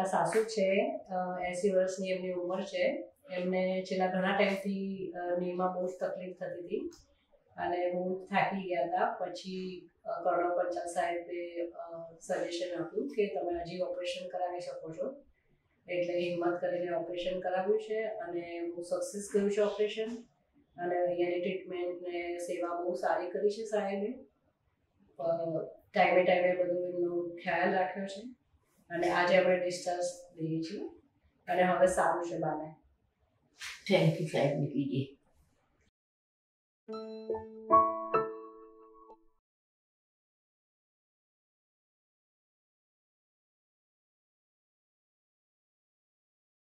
મારા સાસુ છે, 80 વર્ષની એમની ઉંમર છે. એમને છેલ્લા ઘણા ટાઈમથી નીમાં બહુ જ તકલીફ થતી હતી અને બહુ થાકી ગયા હતા. પછી કર્ણવ પંચાલ સાહેબે સજેશન આપ્યું કે તમે હજી ઓપરેશન કરાવી શકો છો. એટલે હિંમત કરીને ઓપરેશન કરાવ્યું છે અને બહુ સક્સેસ ગયું છે ઓપરેશન. અને અહીંયાની ટ્રીટમેન્ટ ને સેવા બહુ સારી કરી છે સાહેબે. ટાઈમે ટાઈમે બધું એમનો ખ્યાલ રાખ્યો છે અને આજે અમે ડિસ્ચાર્જ લઈએ છીએ અને હવે સારું છે બાને. થેન્ક યુ સાહેબ, મૂકી દઈએ.